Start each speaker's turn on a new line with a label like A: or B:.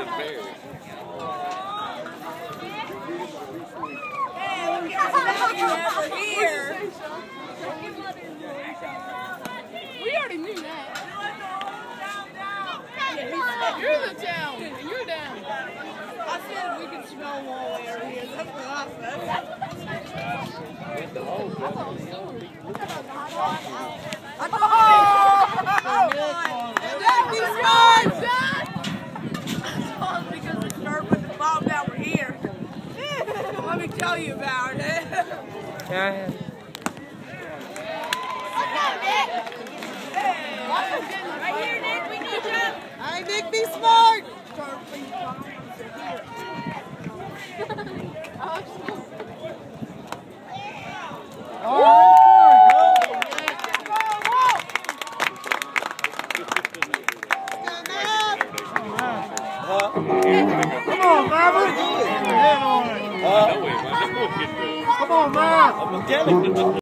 A: Here.
B: We already knew that. You're the town, and you're down.
A: I said we could smell them all areas. That's what I said. That'd be smart, John! Because we started with the bomb that were here. Let me tell you about it.
C: Yeah.
A: Right here, Nick. We need you.
B: Hey, Nick, be smart.
C: Come on, Mama. Come on, man. I'm